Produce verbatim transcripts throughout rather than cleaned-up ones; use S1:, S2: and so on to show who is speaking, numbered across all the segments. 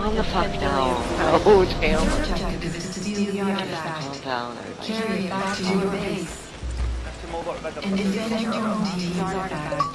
S1: Calm the fuck down. Oh, damn.
S2: Objective is to steal the artifact.
S1: Calm down.
S2: Carry it back to your base. And defend your own team's artifact.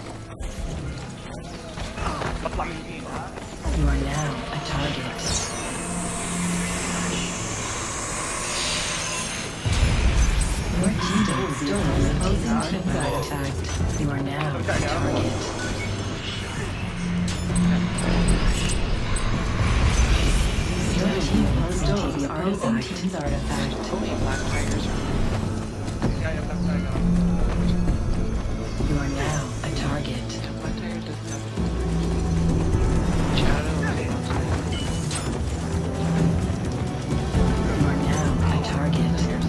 S2: You are now a target. Your team has stolen the opposing team's artifact. You are now a target. Your team has stolen the opposing team's artifact. You are now a target. You are now a target.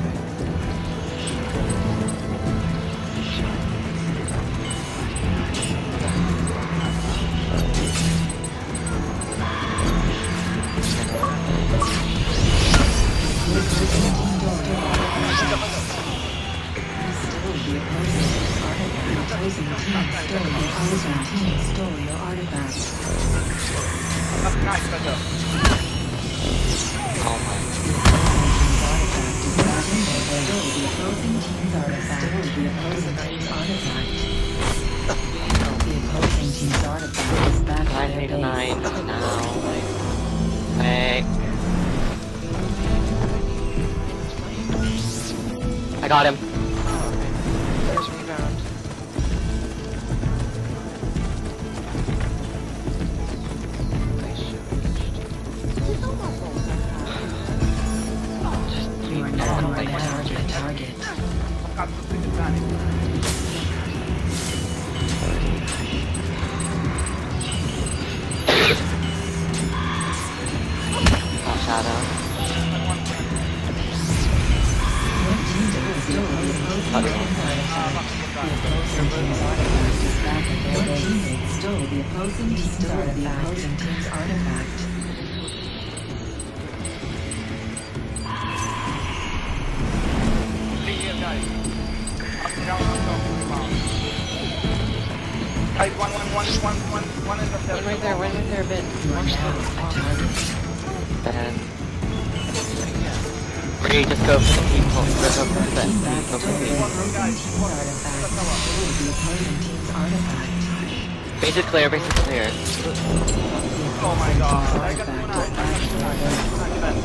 S1: I got him. There's rebound. Just you are now right now a target. Oh, Shadow. Your teammate stole the opposing team's artifact.
S3: Guys, one, one, one, one, one, one is up there.
S1: One right there, one right there, Ben.
S2: You are now a target.
S1: Ben. Okay, just go for the people. Just go for the Ben. Go for the Base is clear, base is clear.
S3: Oh my god. I got one out. I got one out.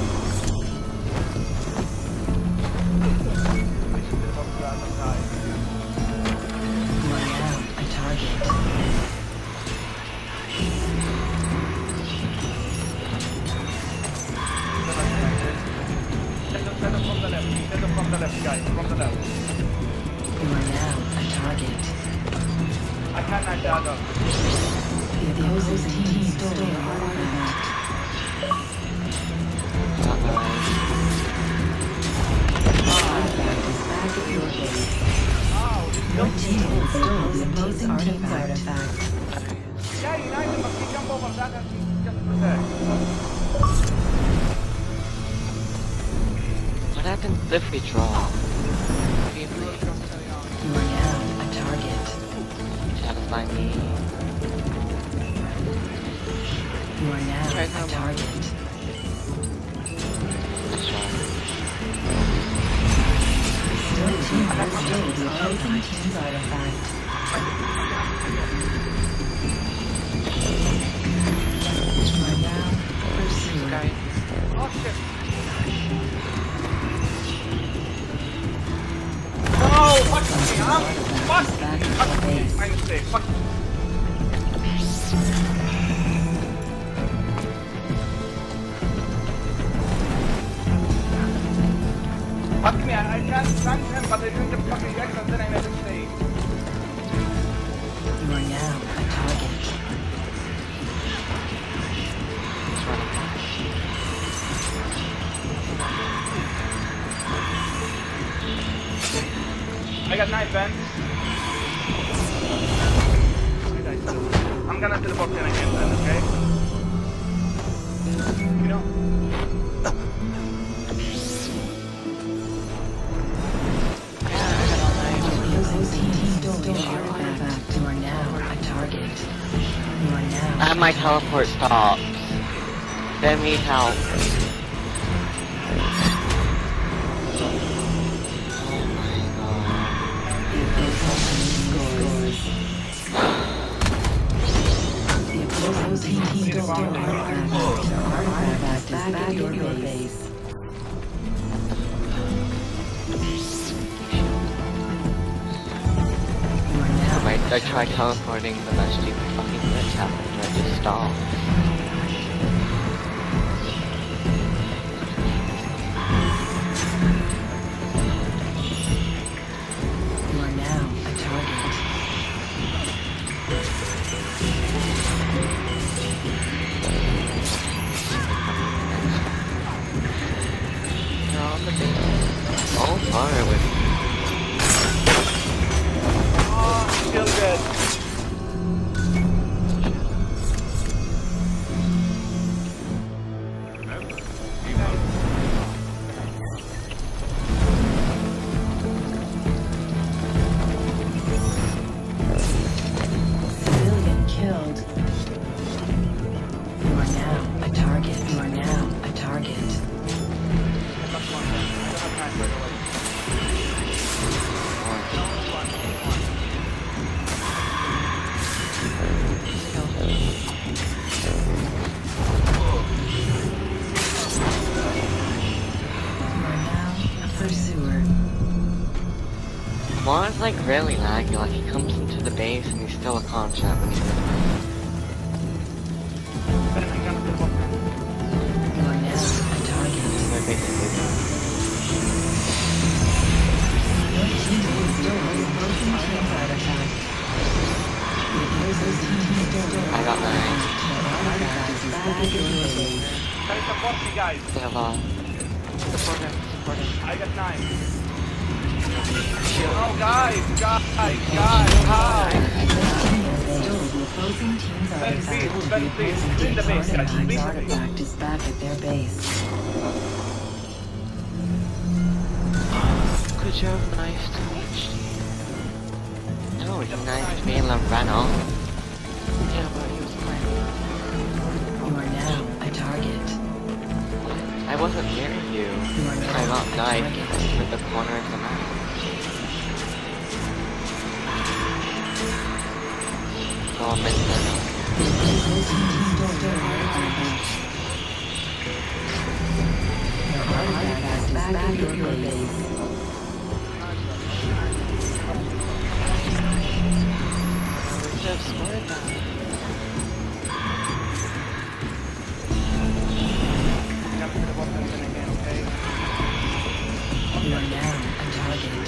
S2: You are now a target.
S3: Set up from the left. Set up from the left, guys. From the left.
S2: You are now a target.
S3: I can't knock that up.
S2: The opposing team stole your artifact. Artifact is back at your base. Your team stole the opposing team's artifact.
S3: Yeah, United must jump over that and just protect.
S1: What happens if we draw?
S2: You are now a target.
S1: Shadow by me.
S2: You are now a target. Your team has stolen the opposing team's artifact. You are now pursuing.
S3: Oh shit. No! Fuck me! I'm... Fuck! Fuck me! My mistake. Fuck me. Fuck me, I, I can't stand him, but I didn't get fucking X and then I made a mistake.
S2: You are now a target.
S3: I got knife, Ben. I'm gonna teleport in again, Ben, okay? You know?
S2: You are now a target. You are now.
S1: I have my teleport stopped.
S4: They need help. Oh my god.
S2: The opposing team destroyed artifact back at your base.
S4: I, I tried teleporting, but that stupid fucking glitch happened, and I just stopped.
S2: You are now a target.
S4: They're on the base. All far with me.
S3: Still dead.
S2: Civilian killed. You are now a target. You are now a target.
S4: Juan's like really laggy, like he comes into the base and he's still a contract when he's in the base.
S2: You are now a target.
S4: So basically,
S2: Your team destroyed the opposing team's artifact. The opposing team destroyed
S4: I got nine.
S2: artifact is back at your base.
S3: Can I support you guys?
S4: They have all. Support him, support him.
S3: I got nine. Oh, guys, guys, guys, how?
S2: Stole the opposing team's artifact.
S3: please, Ben, please, clean the base, guys,
S2: Opposing
S3: clean
S2: team's
S3: the base.
S2: artifact is back at their base.
S4: Good job, nice to meet you. No, it's nice to be in the rental. Yeah, but he was playing.
S2: You are now a target.
S4: I wasn't near you.
S2: You are now
S4: I got
S2: a
S4: knife
S2: target.
S4: with the corner of the map. So I'll miss that.
S2: The opposing team destroyed their artifact. Your artifact is back at your base.
S4: We should have scored that.
S3: Come to the bottom then again, okay?
S2: You are now a target.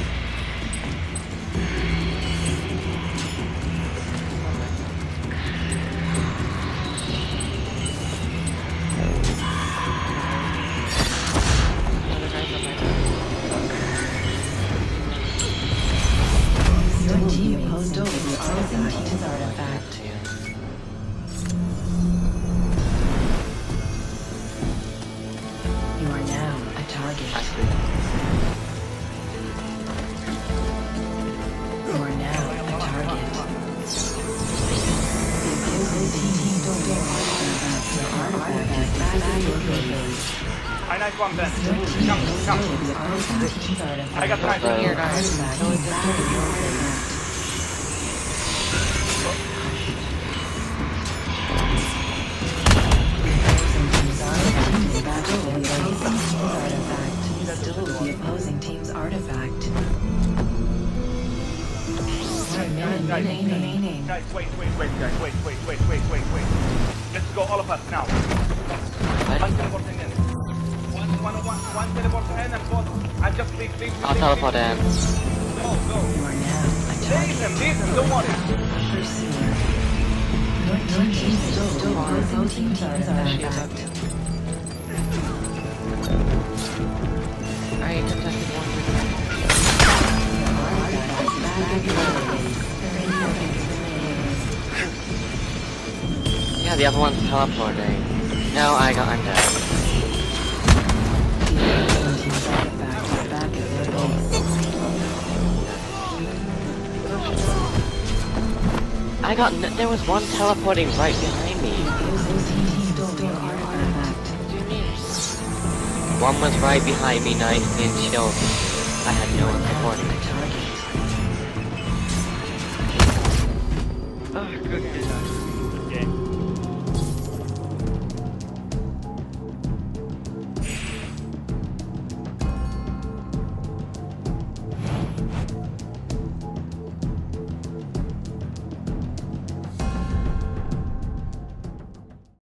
S4: Other guys on my back.
S2: Your team stole the opposing team's artifact.
S4: Yeah.
S2: You are now a target.
S4: Actually,
S2: You are now a target. The opposing team stole your artifact. Your artifact is back at your base.
S3: I nice one, Ben.
S2: Your team
S3: Come, come.
S2: stole the opposing team's artifact.
S3: I got nine.
S4: Uh,
S2: Your artifact is back at your artifact. Stole the opposing team's artifact. One minute
S3: Guys,
S2: remaining.
S3: guys, wait, wait, wait, guys, wait, wait, wait, wait, wait, wait. Let's go, all of us now. One teleporting in. One, one, one, one teleport in and both. And just leave, leave, leave.
S4: I'll teleport in.
S3: Go, go.
S2: You are now a
S3: Leave
S2: target.
S3: him, leave him, don't worry.
S2: Pursuer. Your team stole the opposing team's artifact.
S4: I contested one.
S2: Your artifact is back at your base. thirty seconds remaining.
S4: Yeah, the other one's teleporting. No, I got, I'm dead.
S2: The opposing team's artifact is back at their base.
S4: I got, n there was one teleporting right behind me.
S2: The opposing team stole your artifact.
S4: One was right behind me, nice and chill. I had no one supporting me.
S2: Target.
S3: Ah, good.